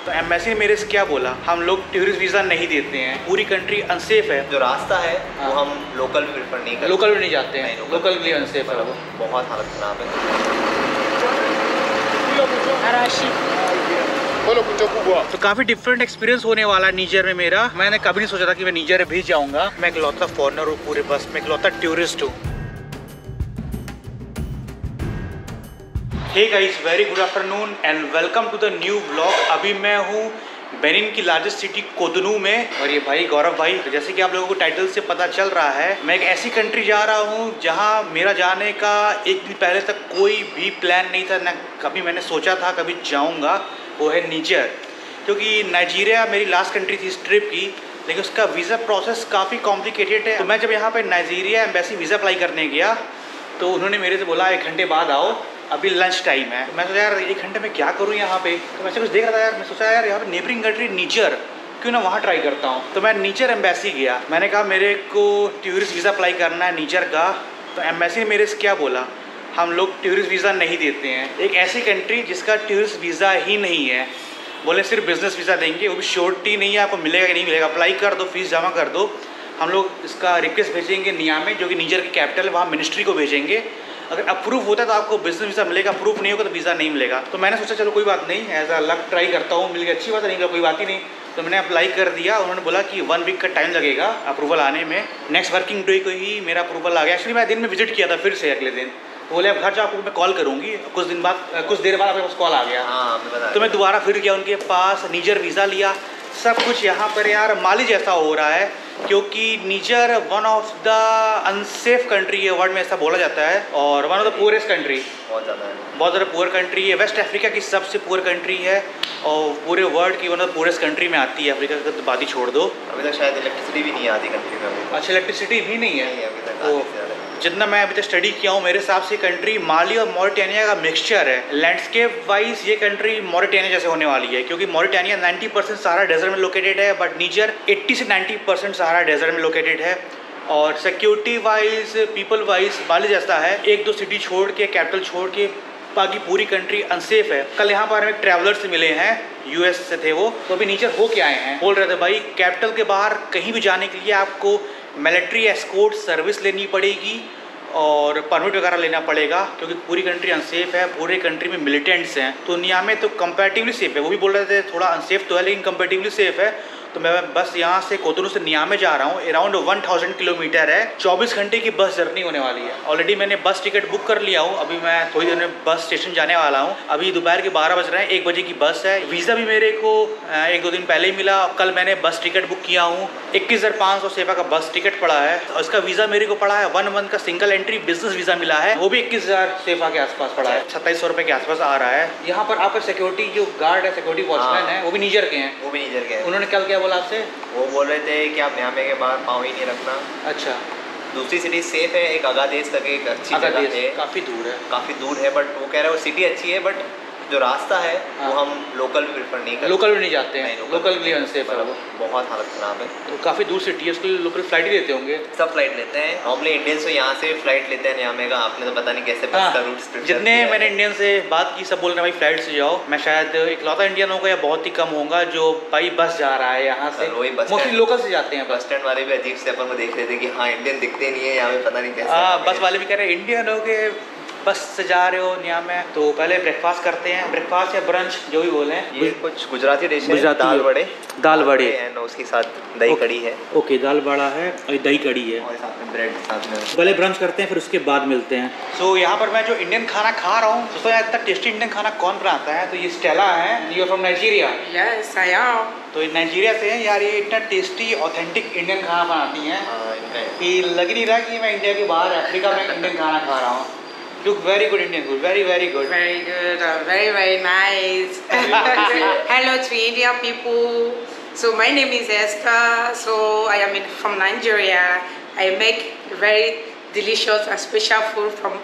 तो एम्बेसी ने मेरे से क्या बोला, हम लोग टूरिस्ट वीज़ा नहीं देते हैं, पूरी कंट्री अनसेफ है। जो रास्ता है वो हम लोकल प्रेफर नहीं करते, लोकल भी नहीं जाते हैं, लोकल के लिए अनसेफ है वो। बहुत हालत ख़राब है। तो काफ़ी डिफरेंट एक्सपीरियंस होने वाला है नीजर में मेरा। मैंने कभी नहीं सोचा था कि मैं नीजर भी जाऊँगा। मैं इकलौता फॉरनर हूँ पूरे बस में, इकलौता टूरिस्ट हूँ। Hey guys, very good afternoon and welcome to the new vlog. अभी मैं हूँ बेनिन की लार्जेस्ट सिटी कोतनू में, और ये भाई गौरव भाई। तो जैसे कि आप लोगों को टाइटल से पता चल रहा है, मैं एक ऐसी कंट्री जा रहा हूँ जहाँ मेरा जाने का एक दिन पहले तक कोई भी प्लान नहीं था, ना कभी मैंने सोचा था कभी जाऊँगा। वो है नीजर। क्योंकि नाइजीरिया मेरी लास्ट कंट्री थी इस ट्रिप की, लेकिन उसका वीज़ा प्रोसेस काफ़ी कॉम्प्लिकेटेड है। तो मैं जब यहाँ पर नाइजीरिया एम्बेसी वीज़ा अप्लाई करने गया तो उन्होंने मेरे से बोला 1 घंटे बाद आओ, अभी लंच टाइम है। तो मैं सोचा यार 1 घंटे में क्या करूँ यहाँ पे। तो मैं कुछ देख रहा था यार, मैं सोचा यार यहाँ पे नेबरिंग कंट्री नीजर, क्यों ना वहाँ ट्राई करता हूँ। तो मैं नीजर एम्बेसी गया। मैंने कहा मेरे को टूरिस्ट वीज़ा अप्लाई करना है नीजर का। तो एम्बेसी ने मेरे से क्या बोला, हम लोग टूरिस्ट वीज़ा नहीं देते हैं। एक ऐसी कंट्री जिसका टूरिस्ट वीज़ा ही नहीं है, बोले सिर्फ बिजनेस वीज़ा देंगे, वो भी श्योरिटी नहीं है आपको मिलेगा कि नहीं मिलेगा। अप्लाई कर दो, फीस जमा कर दो, हम लोग इसका रिक्वेस्ट भेजेंगे नियामे, जो कि नीजर की कैपिटल है, वहाँ मिनिस्ट्री को भेजेंगे। अगर अप्रूव होता है तो आपको बिजनेस वीज़ा मिलेगा, अप्रूव नहीं होगा तो वीज़ा नहीं मिलेगा। तो मैंने सोचा चलो कोई बात नहीं, एज अ लक ट्राई करता हूँ, मिल गया अच्छी बात है, नहीं मिला कोई बात ही नहीं। तो मैंने अप्लाई कर दिया। उन्होंने बोला कि 1 वीक का टाइम लगेगा अप्रूवल आने में। नेक्स्ट वर्किंग डे को ही मेरा अप्रूवल आ गया। एक्चुअली मैं दिन में विजिट किया था फिर से अगले दिन। तो बोले अब घर जाओ, आपको मैं कॉल करूँगी। कुछ देर बाद आपके पास कॉल आ गया। तो मैं दोबारा फिर गया उनके पास, नीजर वीज़ा लिया। सब कुछ यहाँ पर यार माली जैसा हो रहा है, क्योंकि Niger one of the unsafe country है, वर्ल्ड में ऐसा बोला जाता है, और one of the poorest country, बहुत ज़्यादा पुअर कंट्री है। वेस्ट अफ्रीका की सबसे पुअर कंट्री है, और पूरे वर्ल्ड की one of the poorest country में आती है। अफ्रीका की तो बात ही छोड़ दो, अभी तक शायद इलेक्ट्रिसिटी भी नहीं आती कंट्री में। अच्छा, इलेक्ट्रिसिटी भी नहीं है अभी तक। जितना मैं अभी तक स्टडी किया हूँ, मेरे हिसाब से कंट्री माली और मॉरिटानिया का मिक्सचर है। लैंडस्केप वाइज ये कंट्री मॉरिटानिया जैसे होने वाली है, क्योंकि मॉरिटानिया 90% सहारा डेजर्ट में लोकेटेड है, बट नीजर 80 से 90% सहारा डेजर्ट में लोकेटेड है। और security wise, people wise Mali जैसा है। 1-2 सिटी छोड़ के, कैपिटल छोड़ के बाकी पूरी कंट्री अनसेफ है। कल यहाँ पर हमें ट्रैवलर से मिले हैं, यूएस से थे वो, तो अभी नीजर हो के आए हैं। बोल रहे थे भाई कैपिटल के बाहर कहीं भी जाने के लिए आपको मिलिट्री एस्कॉर्ट सर्विस लेनी पड़ेगी और परमिट वगैरह लेना पड़ेगा, क्योंकि पूरी कंट्री अनसेफ है, पूरे कंट्री में मिलिटेंट्स हैं। तो नियामे तो कंपैरेटिवली सेफ है, वो भी बोल रहे थे थोड़ा अनसेफ तो है लेकिन कंपैरेटिवली सेफ है। तो मैं बस यहाँ से कोतनू से नियामे जा रहा हूँ। अराउंड 1000 किलोमीटर है, 24 घंटे की बस जर्नी होने वाली है। ऑलरेडी मैंने बस टिकट बुक कर लिया हूँ। अभी मैं थोड़ी देर में बस स्टेशन जाने वाला हूँ। अभी दोपहर के 12 बज रहे हैं, 1 बजे की बस है। वीज़ा भी मेरे को 1-2 दिन पहले ही मिला। कल मैंने बस टिकट बुक किया हूँ, 21,500 सेवा का बस टिकट पड़ा है। और इसका वीज़ा मेरे को पड़ा है 1 मंथ का सिंगल एंट्री बिजनेस वीज़ा मिला है, वो भी 21,000 सेवा के आसपास पड़ा है, 2700 रुपये के आसपास आ रहा है। यहाँ पर आपका सिक्योरिटी जो गार्ड है, सिक्योरिटी वॉचमैन है, वो भी नीजर के हैं। उन्होंने कल क्या बोला आपसे? वो बोल रहे थे कि आप नियामे के बाहर पाँव ही नहीं रखना। अच्छा, दूसरी सिटी सेफ है, एक अगादेश तक एक अच्छी जगह है, काफ़ी दूर है, बट वो कह रहे हैं वो सिटी अच्छी है, बट जो रास्ता है वो हम लोकल प्रेफर नहीं करते, लोकल भी नहीं जाते हैं, लोकल के लिए अनसेफ है वो, बहुत हालत ख़राब है। तो काफ़ी दूर सिटी है, उसके लिए लोकल फ्लाइट ही लेते होंगे। सब फ्लाइट लेते हैं, नॉर्मली इंडियंस तो यहाँ से फ्लाइट लेते हैं नियामे का। आपने तो पता नहीं कैसे बस का रूट। जितने मैंने इंडियन से बात की सब बोल रहे हैं भाई फ्लाइट से जाओ। मैं शायद इकलौता इंडियन होगा या बहुत ही कम होगा जो भाई बस जा रहा है यहाँ से, मोस्टली लोकल से जाते हैं। बस स्टैंड वाले भी अजीब से अपन को देख रहे थे कि हाँ इंडियन दिखते नहीं है यहाँ पे, पता नहीं कैसे। बस वाले भी कह रहे हैं इंडियन हो के बस से जा रहे हो नियामे। तो पहले ब्रेकफास्ट करते हैं, ब्रेकफास्ट या ब्रंच जो भी बोले। ये कुछ गुजराती डिश है, दाल बड़े एंड उसके साथ दही कड़ी है। ओके, दाल बड़ा है और दही कड़ी है, और साथ में ब्रेड साथ में। पहले ब्रंच करते हैं फिर उसके बाद मिलते हैं। सो यहाँ पर मैं जो इंडियन खाना खा रहा हूँ, दोस्तों यहाँ इतना टेस्टी इंडियन खाना कौन बनाता है? तो ये स्टेला है, you are from Nigeria? Yes I am. तो ये नाइजीरिया से है यार। ये इतना टेस्टी ऑथेंटिक इंडियन खाना बनाती हैं कि लग नहीं रहा कि मैं इंडिया के बाहर अफ्रीका में इंडियन खाना खा रहा हूँ। Look very good Indian food, very good. Very good, very nice. Hello to Indian people. So my name is Esther. So I am from Nigeria. I make very delicious and special food from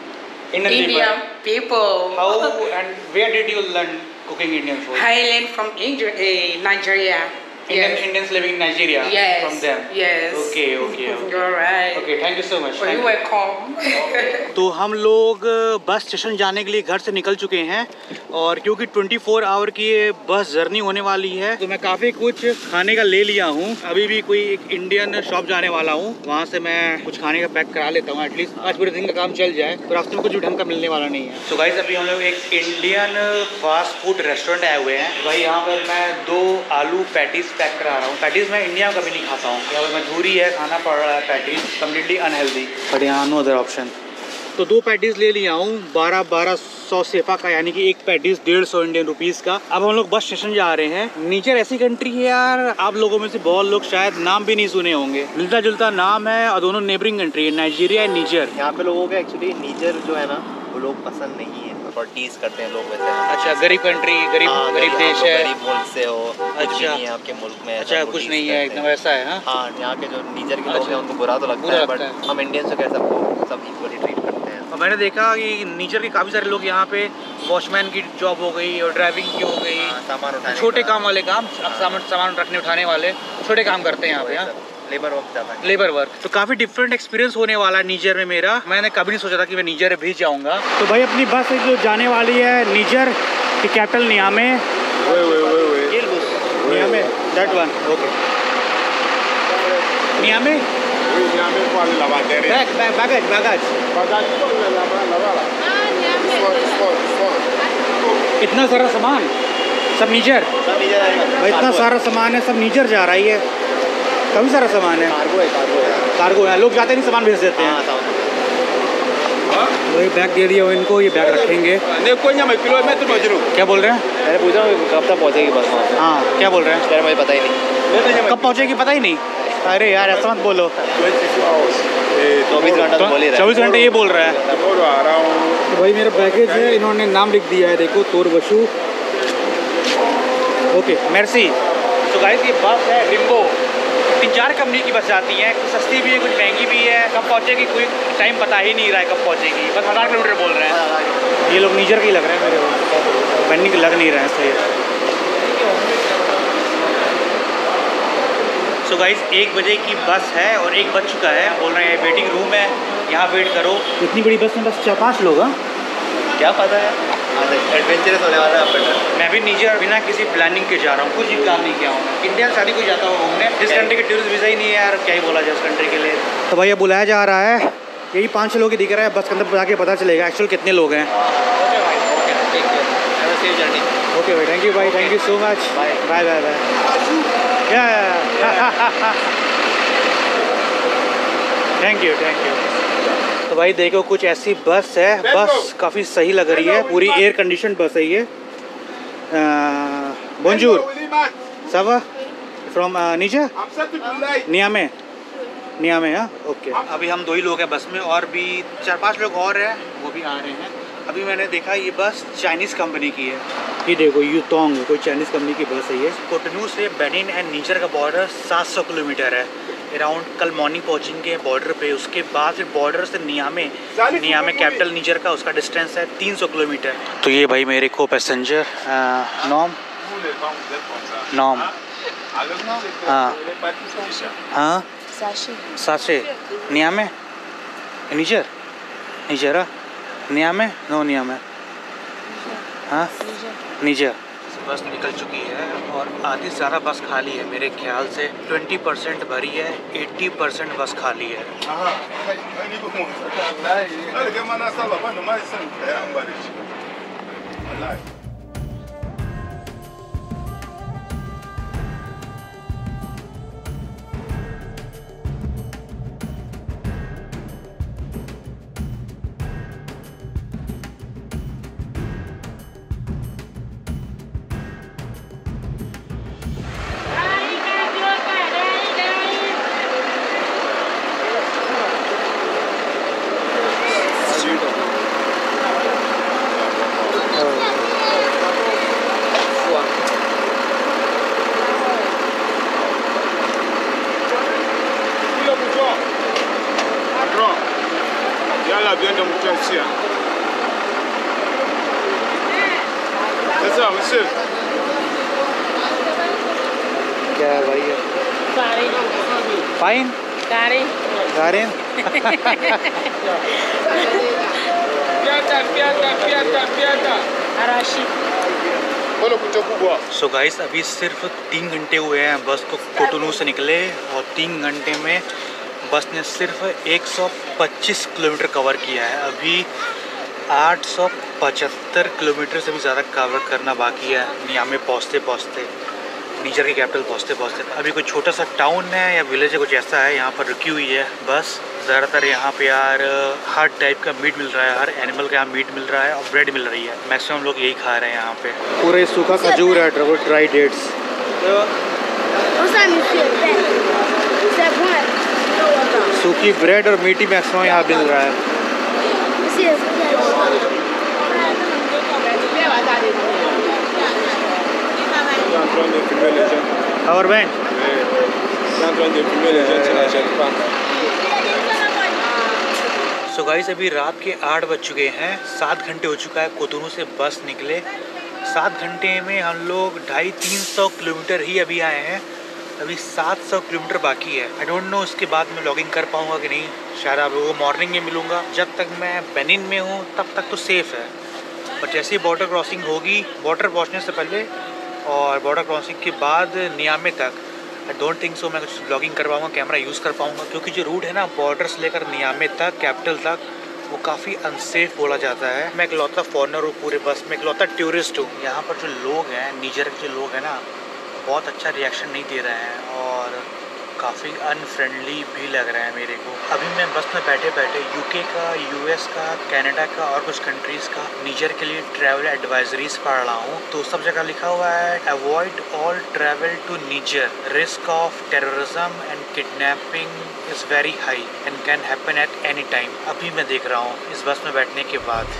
Indian people. How and where did you learn cooking Indian food? I learned from Nigeria. Indians living in Nigeria. Yes. From them. Yes. Okay. All right. Okay, thank you so much. Well, you're welcome. तो हम लोग bus station जाने के लिए घर से निकल चुके हैं और क्योंकि 24 आवर की ये बस जर्नी होने वाली है तो मैं काफ़ी कुछ खाने का ले लिया हूँ। अभी भी कोई एक इंडियन शॉप जाने वाला हूँ, वहाँ से मैं कुछ खाने का पैक करा लेता हूँ, एटलीस्ट आज पूरे दिन का काम चल जाए। तो रास्ते में कुछ ढंग का मिलने वाला नहीं है। तो गाइस अभी हम लोग एक इंडियन फास्ट फूड रेस्टोरेंट आए हुए हैं। भाई यहाँ पर मैं 2 आलू पैटीज पैक करा रहा हूँ। पैटीज मैं इंडिया में कभी नहीं खाता हूँ, यहाँ पर मजबूरी है, खाना पड़ रहा है पैटीज, कम्प्लीटली अनहेल्दी, बट यहाँ नो अदर ऑप्शन। तो 2 पैटीज ले लिया हूँ 1200 सेफा का, यानी कि एक पैटीज 150 इंडियन रुपीज़ का। अब हम लोग बस स्टेशन जा रहे हैं। नीचर ऐसी कंट्री है यार, आप लोगों में से बहुत लोग शायद नाम भी नहीं सुने होंगे, मिलता जुलता नाम है और दोनों नेबरिंग कंट्री है, नाइजीरिया एंड नीजर। यहाँ पे लोगों का एक्चुअली नीजर जो है ना वो लोग पसंद नहीं है और टीज करते हैं लोग वैसे। अच्छा, गरीब कंट्री, गरीब देश है, गरीब मुल्क से हो, अच्छा नहीं है आपके मुल्क में, अच्छा कुछ नहीं है, एकदम वैसा है। हाँ, यहाँ के जो नीजर के लोग हैं उनको बुरा तो लगता है, बट हम इंडियन से क्या सबको सब इक्वली ट्रीट करते हैं। और मैंने देखा कि नीजर के काफ़ी सारे लोग यहाँ पे वॉचमैन की जॉब हो गई और ड्राइविंग की हो गई, सामान उठाने, छोटे काम वाले काम, सामान रखने उठाने वाले छोटे काम करते हैं यहाँ पे। हाँ, लेबर वर्क ज़्यादा है, लेबर वर्क। तो काफ़ी डिफरेंट एक्सपीरियंस होने वाला है नीजर में मेरा। मैंने कभी नहीं सोचा था कि मैं नीजर भी जाऊँगा। तो भाई अपनी बस जो जाने वाली है नीजर की capital Niamey. Niamey, that one, okay. Niamey baggage इतना सारा सामान, सब नीजर भाई, इतना सारा सामान है, सब नीजर जा रही है, काफ़ी सारा सामान है। कार्गो है, लोग जाते नहीं सामान भेज देते हैं। वही बैग दे दिया इनको, ये बैग रखेंगे। क्या बोल रहे हैं? मैंने पूछा कब तक पहुँचेगी बस वहाँ पे? हाँ, क्या बोल रहे हैं? यार मुझे पता ही नहीं कब पहुँचेगी, पता ही नहीं। अरे यार ऐसा मत बोलो, 24 घंटा तो बोल ही रहा है। 24 घंटे ये बोल रहा है। तो भाई मेरा बैगेज है, इन्होंने नाम लिख दिया है, देखो तोर बशु। ओके, मेर्सी। तो गाइस ये बस है रिम्बो, 3-4 कंपनी की बस जाती हैं, कुछ सस्ती भी है, कुछ महंगी भी है। कब पहुँचेगी कोई टाइम पता ही नहीं रहा है कब पहुँचेगी, बस 1000 किलोमीटर बोल रहे हैं। ये लोग नीजर के ही लग रहे हैं मेरे को, बनने के लग नहीं रहे हैं सही। सो गाइस 1 बजे की बस है और 1 बज चुका है, बोल रहे हैं वेटिंग रूम है, यहाँ वेट करो। इतनी बड़ी बस में बस 4-5 लोग हैं, क्या पता है, एडवेंचरस होने वाला है आपका। मैं भी नीजर बिना किसी प्लानिंग के जा रहा हूँ, कुछ भी प्लान नहीं किया हूँ। इंडिया शादी को जाता हूँ घूमने, जिस कंट्री के टूरिस्ट वीज़ा ही नहीं है यार, क्या ही बोला जाए उस कंट्री के लिए। तो भैया बुलाया जा रहा है, यही 5 लोग ही दिख रहा है, बस के अंदर जाके पता चलेगा एक्चुअल कितने लोग हैं। ओके भाई, okay, take care, have a safe journey. Okay भाई, थैंक यू भाई, thank you so much, bye bye bye bye. Thank you. तो भाई देखो कुछ ऐसी बस है, बस काफ़ी सही लग रही है, पूरी एयर कंडीशन बस है ये। बोंजूर सावा फ्रॉम नीजर नियामे। हाँ, ओके। अभी हम 2 ही लोग हैं बस में, और भी 4-5 लोग और हैं, वो भी आ रहे हैं। अभी मैंने देखा ये बस चाइनीज़ कंपनी की है, ये देखो यूतोंग, कोई चाइनीज़ कंपनी की बस है ये। कोटनू से बेनिन एंड नीजर का बॉर्डर 700 किलोमीटर है। अराउंड कल मॉर्निंग पहुंचेंगे बॉर्डर पे, उसके बाद फिर बॉर्डर से नियामे कैपिटल नीजर का, उसका डिस्टेंस है 300 किलोमीटर। तो ये भाई मेरे को पैसेंजर नॉम हाँ साशे नियामे नीजर नियामे नो नियामे हाँ नीजर। बस निकल चुकी है और आधी ज़्यादा बस खाली है, मेरे ख्याल से 20% भरी है, 80% बस खाली है। क्या है भाई? फाइन गारेन सो गाइस अभी सिर्फ 3 घंटे हुए हैं बस को कोटोनू से निकले और 3 घंटे में बस ने सिर्फ 125 किलोमीटर कवर किया है। अभी 875 किलोमीटर से भी ज़्यादा कवर करना बाकी है नियामे पहुँचते नीजर की कैपिटल पहुँचते। अभी कोई छोटा सा टाउन है या विलेज है कुछ ऐसा है, यहाँ पर रुकी हुई है बस। ज़्यादातर यहाँ पे यार हर टाइप का मीट मिल रहा है, हर एनिमल का यहाँ मीट मिल रहा है और ब्रेड मिल रही है। मैक्सिमम लोग यही खा रहे हैं यहाँ पे। पूरे सूखा खजूर है, ड्राई डेट्स। सूखी ब्रेड और मीठी मैक्सिमम यहाँ मिल रहा है। Our band. सो गाइस अभी रात के 8 बज चुके हैं। 7 घंटे हो चुका है कोतोनू से बस निकले। 7 घंटे में हम लोग 250-300 किलोमीटर ही अभी आए हैं। अभी 700 किलोमीटर बाकी है। आई डोंट नो इसके बाद मैं व्लॉगिंग कर पाऊँगा कि नहीं। शायद आप लोगों को मॉर्निंग में मिलूँगा। जब तक मैं बेनिन में हूँ तब तक तो सेफ़ है, पर जैसे ही बॉर्डर क्रॉसिंग होगी, बॉर्डर पहुँचने से पहले और बॉर्डर क्रॉसिंग के बाद नियामे तक आई डोंट थिंक सो मैं कुछ ब्लॉगिंग कर पाऊँगा, कैमरा यूज़ कर पाऊँगा, क्योंकि जो रूट है ना बॉर्डर से लेकर नियामे तक कैपिटल तक वो काफ़ी अनसेफ बोला जाता है। मैं इकलौता फॉरनर हूँ पूरे बस में, इकलौता टूरिस्ट हूँ। यहाँ पर जो लोग हैं, नीजर के जो लोग हैं ना, बहुत अच्छा रिएक्शन नहीं दे रहे हैं और काफ़ी अनफ्रेंडली भी लग रहा है मेरे को। अभी मैं बस में बैठे बैठे यूके का, यूएस का, कनाडा का और कुछ कंट्रीज़ का नीजर के लिए ट्रैवल एडवाइजरीज पढ़ रहा हूँ। तो सब जगह लिखा हुआ है avoid all travel to Niger, risk of terrorism and kidnapping is very high and can happen at any time. अभी मैं देख रहा हूँ इस बस में बैठने के बाद।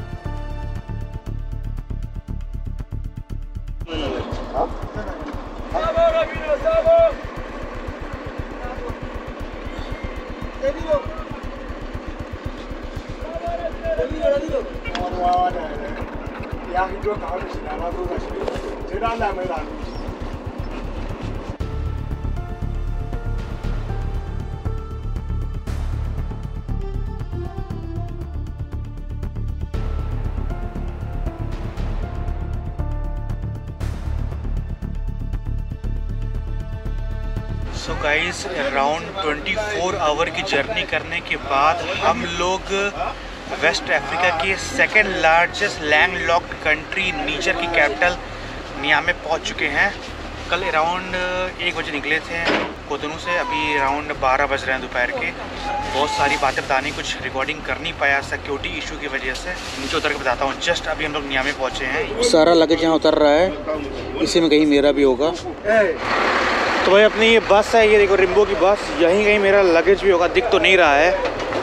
सो गाइस अराउंड 24 आवर की जर्नी करने के बाद हम लोग वेस्ट अफ्रीका के second largest landlocked country Niger की कैपिटल नियामे पहुंच चुके हैं। कल अराउंड 1 बजे निकले थे कोतोनू से, अभी अराउंड 12 बज रहे हैं दोपहर के। बहुत सारी बातें बतानी, कुछ रिकॉर्डिंग कर नहीं पाया सिक्योरिटी इशू की वजह से। नीचे उतर के बताता हूँ। जस्ट अभी हम लोग नियामे पहुँचे हैं। सारा लगेज यहाँ उतर रहा है, इसी में कहीं मेरा भी होगा। तो भाई अपनी ये बस है, ये देखो रिम्बो की बस, यहीं कहीं मेरा लगेज भी होगा। दिख तो नहीं रहा है,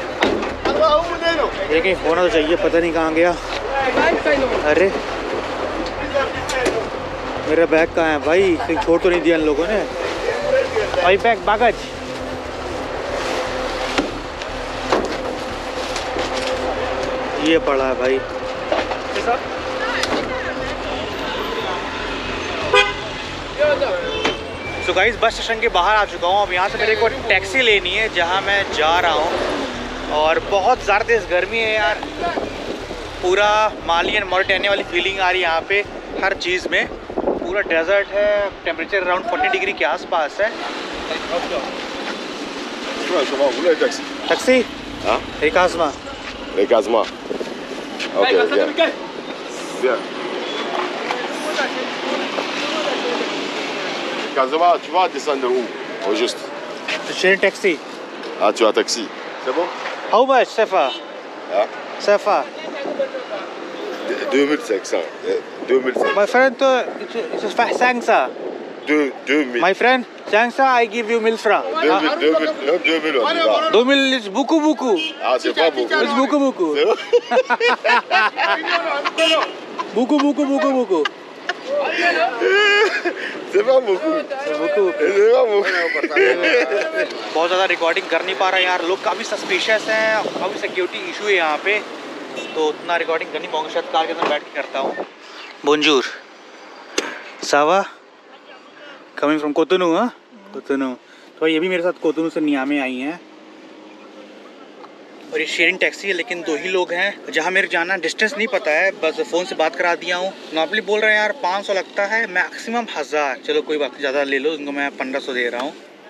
लेकिन होना तो चाहिए। पता नहीं कहाँ गया। अरे मेरा बैग कहाँ है भाई? कहीं छोड़ तो नहीं दिया इन लोगों ने? भाई बैग बागज ये पड़ा है भाई। सो गाइस बस स्टेशन के बाहर आ चुका हूँ। अब यहाँ से मेरे को टैक्सी लेनी है जहाँ मैं जा रहा हूँ। और बहुत ज़्यादा तेज़ गर्मी है यार, पूरा माली एंड मॉरिटानिया वाली फीलिंग आ रही है यहाँ पे हर चीज़ में। पूरा डेजर्ट है, टेम्परेचर अराउंड 40 डिग्री के आसपास है। टैक्सी रिकाजमा Kazama, tu vas descendre où? Au juste. J'ai un taxi. Ah, tu as un taxi. C'est bon? How much, Sefa? Hein? Sefa. 2500. 2500. My friend, it's 500. 2000. My friend, 500, I give you 1000 francs. 2000, on y va. 2000 is beaucoup. Ah, c'est pas beaucoup. It's beaucoup. beaucoup. C'est pas beaucoup. बहुत ज़्यादा recording कर नहीं पा रहा यार। लोग काफ़ी suspicious हैं, काफ़ी सिक्योरिटी इशू है यहाँ पे, तो उतना रिकॉर्डिंग कर नहीं पाऊँगा। शायद कार के अंदर बैठ के करता हूँ। बोंजूर सावा कमिंग फ्रॉम कोतोनू। हाँ कोतोनू। तो ये भी मेरे साथ कोतोनू से नियामे आई हैं और ये शेयरिंग टैक्सी है, लेकिन 2 ही लोग हैं। जहाँ मेरे जाना डिस्टेंस नहीं पता है, बस फ़ोन से बात करा दिया हूँ। नॉर्मली बोल रहे हैं यार 500 लगता है, मैक्सिमम 1000। चलो कोई बात नहीं, ज़्यादा ले लो, इनको मैं 1500 दे रहा हूँ।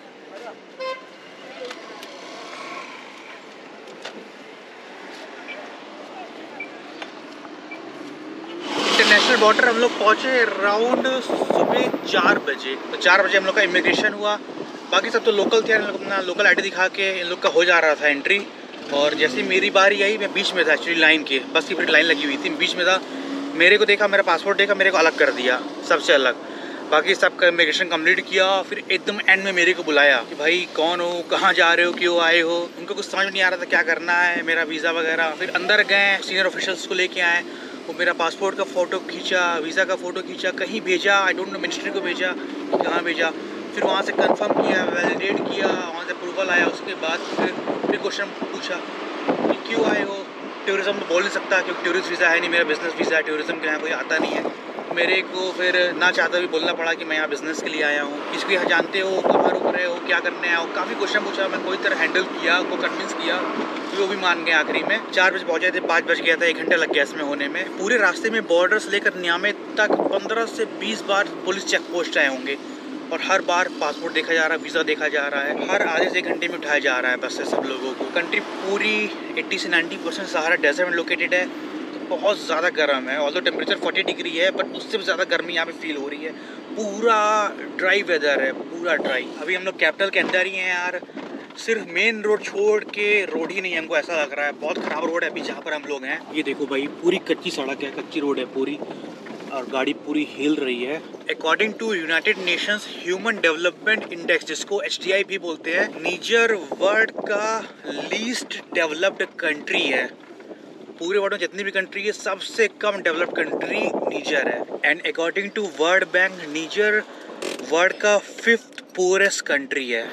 इंटरनेशनल बॉर्डर हम लोग पहुँचे अराउंड सुबह 4 बजे। तो 4 बजे हम लोग का इमिग्रेशन हुआ। बाकी सब तो लोकल थे, इन लोग अपना लोकल ID दिखा के इन लोग का हो जा रहा था एंट्री। और जैसे मेरी बारी आई, मैं बीच में था एक्चुअली लाइन के, बस की पूरी लाइन लगी हुई थी, बीच में था। मेरे को देखा, मेरा पासपोर्ट देखा, मेरे को अलग कर दिया सबसे अलग। बाकी सबका इमिग्रेशन कंप्लीट किया, फिर एकदम एंड में मेरे को बुलाया कि भाई कौन हो, कहाँ जा रहे हो, क्यों आए हो। उनको कुछ समझ नहीं आ रहा था क्या करना है, मेरा वीज़ा वगैरह। फिर अंदर गए, सीनियर ऑफिशियल्स को लेके आए, वो मेरा पासपोर्ट का फ़ोटो खींचा, वीज़ा का फ़ोटो खींचा, कहीं भेजा, आई डोंट नो मिनिस्ट्री को भेजा, कहाँ भेजा। फिर वहाँ से कंफर्म किया, वैलिडेट किया, वहाँ से अप्रूवल आया। उसके बाद फिर क्वेश्चन पूछा कि क्यों आए हो। टूरिज़्म तो बोल नहीं सकता क्योंकि टूरिस्ट वीज़ा है नहीं, मेरा बिज़नेस वीज़ा है। टूरिज़्म के यहाँ कोई आता नहीं है। मेरे को फिर ना चाहता भी बोलना पड़ा कि मैं यहाँ बिज़नेस के लिए आया हूँ। इसको यहाँ जानते हो, कहाँ रुक रहे हो, क्या करने आए हो। काफ़ी क्वेश्चन पूछा, मैं कोई तरह हैंडल किया, उनको कन्विंस किया, तो वो भी मान गए। आखिरी में 4 बजे पहुँचे थे, 5 बज गया था, 1 घंटा लग गया इसमें होने में। पूरे रास्ते में बॉर्डर से लेकर नियामे तक 15 से 20 बार पुलिस चेक पोस्ट आए होंगे और हर बार पासपोर्ट देखा जा रहा है, वीज़ा देखा जा रहा है। हर आधे से 1 घंटे में उठाया जा रहा है बस से सब लोगों को। कंट्री पूरी 80 से 90% सहारा डेजर्ट में लोकेटेड है, तो बहुत ज़्यादा गर्म है। ऑल्दो टेम्परेचर 40 डिग्री है, बट उससे भी ज़्यादा गर्मी यहाँ पे फील हो रही है। पूरा ड्राई वेदर है, पूरा ड्राई। अभी हम लोग कैपिटल के अंदर ही हैं यार, सिर्फ मेन रोड छोड़ के रोड ही नहीं है, हमको ऐसा लग रहा है। बहुत ख़राब रोड है अभी जहाँ पर हम लोग हैं। ये देखो भाई, पूरी कच्ची सड़क है, कच्ची रोड है पूरी, और गाड़ी पूरी हिल रही है। According to United Nations human development index, जिसको HDI भी बोलते हैं, नीजर वर्ल्ड का लीस्ट डेवलप्ड कंट्री है। पूरे वर्ल्ड में जितनी भी कंट्री है, सबसे कम डेवलप्ड कंट्री नीजर है। And according to World Bank, Niger world का 5th पुअरेस्ट कंट्री है।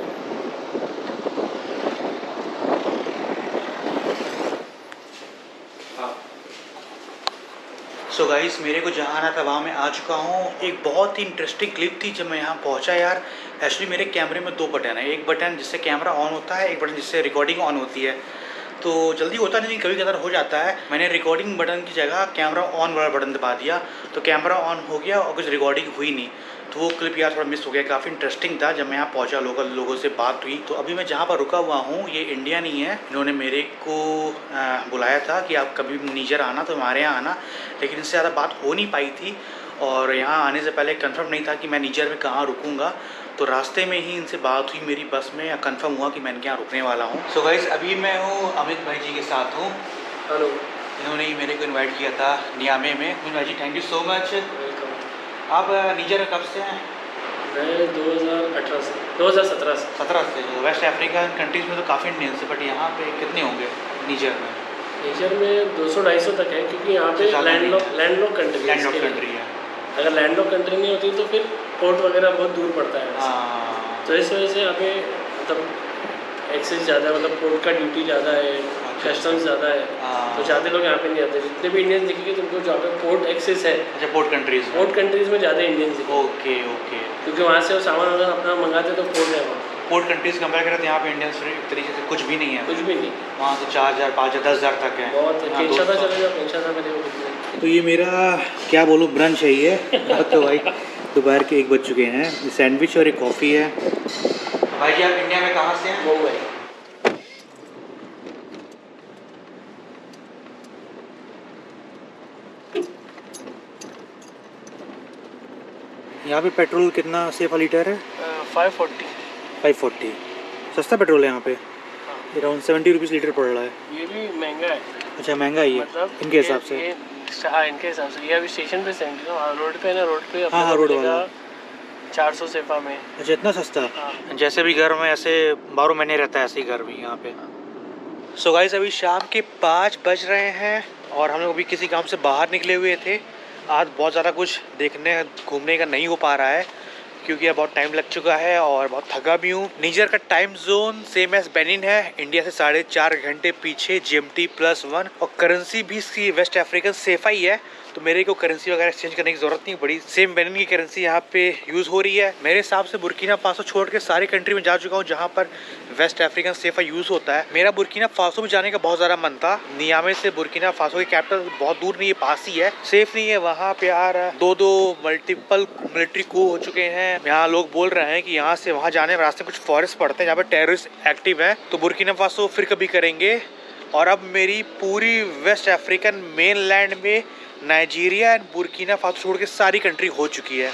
सो गाइस, मेरे को जहाँ आना था वहाँ मैं आ चुका हूँ। एक बहुत ही इंटरेस्टिंग क्लिप थी जब मैं यहाँ पहुँचा यार। एक्चुअली मेरे कैमरे में 2 बटन है, एक बटन जिससे कैमरा ऑन होता है, एक बटन जिससे रिकॉर्डिंग ऑन होती है। तो जल्दी होता नहीं, कभी कभार हो जाता है। मैंने रिकॉर्डिंग बटन की जगह कैमरा ऑन वाला बटन दबा दिया, तो कैमरा ऑन हो गया और कुछ रिकॉर्डिंग हुई नहीं। तो वो क्लिप यार थोड़ा मिस हो गया। काफ़ी इंटरेस्टिंग था। जब मैं यहाँ पहुँचा, लोकल लोगों से बात हुई। तो अभी मैं जहाँ पर रुका हुआ हूँ, ये इंडिया नहीं है। इन्होंने मेरे को बुलाया था कि आप कभी नीजर आना तो हमारे यहाँ आना, लेकिन इनसे ज़्यादा बात हो नहीं पाई थी। और यहाँ आने से पहले कंफर्म नहीं था कि मैं नीजर में कहाँ रुकूँगा। तो रास्ते में ही इनसे बात हुई मेरी बस में, या कंफर्म हुआ कि मैं इनके यहाँ रुकने वाला हूँ। सो गाइस, अभी मैं हूँ अमित भाई जी के साथ हूँ। हेलो। इन्होंने ही मेरे को इनवाइट किया था नियामे में। अमित भाई ji, thank you so much. Welcome. आप नीजर कब से हैं? मैं 2017 से। वेस्ट अफ्रीकन कंट्रीज़ में तो काफ़ी इंडियंस है, बट यहाँ पे कितने होंगे नीजर में? नीजर में 200-250 तक है, क्योंकि यहाँ पे लैंडलॉक कंट्री है। अगर लैंडलॉक कंट्री नहीं होती तो फिर पोर्ट वगैरह बहुत दूर पड़ता है। तो इस वजह से यहाँ पे मतलब एक्सेस ज़्यादा है, मतलब पोर्ट का ड्यूटी ज़्यादा है, कस्टम्स ज़्यादा है। तो ज़्यादा लोग यहाँ पे नहीं आते। जितने भी इंडियंस दिखेंगे तुमको जहाँ पे पोर्ट एक्सेस है। अच्छा, पोर्ट कंट्रीज़ में ज़्यादा इंडियंस दिखेंगे। ओके, क्योंकि वहाँ से वो सामान अगर अपना मंगाते तो पोर्ट है। वहाँ पोर्ट कंट्रीज़ कंपेयर करें तो यहाँ पे इंडियंस एक तरीके से कुछ भी नहीं है। कुछ भी नहीं। वहाँ से 4000, 5000, 10,000 तक है। बहुत किंशासा चले जाओ, किंशासा में देखो। तो ये मेरा क्या बोलूँ, ब्रंच है ये। तो भाई दोपहर के 1 बज चुके हैं। सैंडविच और एक कॉफ़ी है। भाई जी, आप इंडिया में कहाँ से हैं? मुंबई। यहाँ पे पेट्रोल कितना सेफ लीटर है? 540। सस्ता पेट्रोल है यहाँ पे। अराउंड 70 रुपीज़ लीटर पड़ रहा है। ये भी महंगा है। अच्छा, महंगा ही है मतलब इनके हिसाब से। हाँ, इनके हिसाब से। ये अभी स्टेशन पे 70 ना, रोड पे ना, रोड पे हाँ रोड वाला 400 सेफा में। अच्छा, इतना सस्ता। हाँ। जैसे भी गर्म है ऐसे 12 महीने रहता है, ऐसे ही गर्मी यहाँ पे। सो गाइस, अभी शाम के 5 बज रहे हैं और हम लोग अभी किसी काम से बाहर निकले हुए थे। आज बहुत ज़्यादा कुछ देखने घूमने का नहीं हो पा रहा है, क्योंकि अब बहुत टाइम लग चुका है और बहुत थका भी हूँ। नीजर का time zone same as Benin है, इंडिया से 4.5 घंटे पीछे, GMT+1। और करेंसी भी इसकी वेस्ट अफ्रीकन सेफा ही है, तो मेरे को करेंसी वगैरह एक्सचेंज करने की जरूरत नहीं पड़ी। सेम बेनिन की करेंसी यहाँ पे यूज हो रही है। मेरे हिसाब से बुर्किना फासो छोड़ के सारी कंट्री में जा चुका हूँ जहाँ पर वेस्ट अफ्रीकन सेफा यूज होता है। मेरा बुर्किना फासो में जाने का बहुत ज्यादा मन था। नियामे से बुर्किना फासो की कैपिटल बहुत दूर नहीं है, पास ही है, सेफ नहीं है वहाँ पे यार। दो मल्टीपल मिलिट्री कू हो चुके हैं। यहाँ लोग बोल रहे हैं कि यहाँ से वहाँ जाने रास्ते कुछ फॉरेस्ट पड़ते हैं जहाँ पे टेररिस्ट एक्टिव है। तो बुर्किना फासो फिर कभी करेंगे। और अब मेरी पूरी वेस्ट अफ्रीकन मेन लैंड में नाइजीरिया एंड बुर्किना फासो छोड़ के सारी कंट्री हो चुकी है।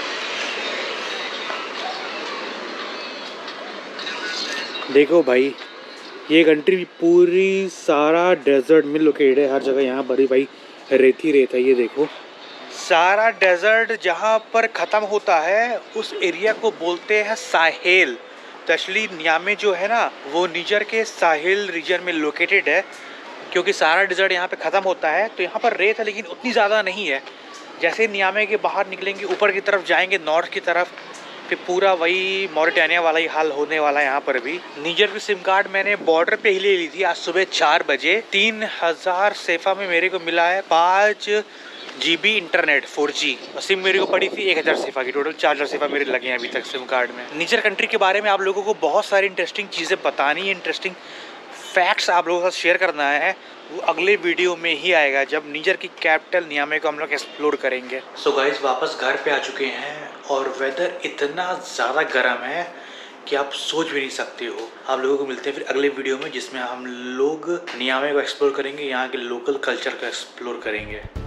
देखो भाई, ये कंट्री पूरी सारा डेजर्ट में लोकेटेड है। हर जगह यहाँ पर भाई रेत ही रेत है। ये देखो सारा डेजर्ट जहाँ पर ख़त्म होता है उस एरिया को बोलते हैं साहेल। तो एक्चुअली नियामे जो है ना वो निजर के साहेल रीजन में लोकेटेड है। क्योंकि सारा डेजर्ट यहाँ पे ख़त्म होता है तो यहाँ पर रेत है लेकिन उतनी ज़्यादा नहीं है। जैसे नियामे के बाहर निकलेंगे ऊपर की तरफ जाएंगे नॉर्थ की तरफ, फिर पूरा वही मॉरिटानिया वाला ही हाल होने वाला है। यहाँ पर भी निजर की सिम कार्ड मैंने बॉर्डर पे ही ले ली थी आज सुबह 4 बजे। 3000 सेफा में मेरे को मिला है 5 GB इंटरनेट 4G। सिम मेरे को पड़ी थी 1000 सेफा की। टोटल 4000 सेफा मेरे लगे हैं अभी तक सिम कार्ड में। निजर कंट्री के बारे में आप लोगों को बहुत सारी इंटरेस्टिंग चीज़ें बतानी है, इंटरेस्टिंग फैक्ट्स आप लोगों के साथ शेयर करना है। वो अगले वीडियो में ही आएगा जब निजर की कैपिटल नियामे को हम लोग एक्सप्लोर करेंगे। सो गाइस वापस घर पे आ चुके हैं और वेदर इतना ज़्यादा गर्म है कि आप सोच भी नहीं सकते हो। आप लोगों को मिलते हैं फिर अगले वीडियो में जिसमें हम लोग नियामे को एक्सप्लोर करेंगे, यहाँ के लोकल कल्चर को एक्सप्लोर करेंगे।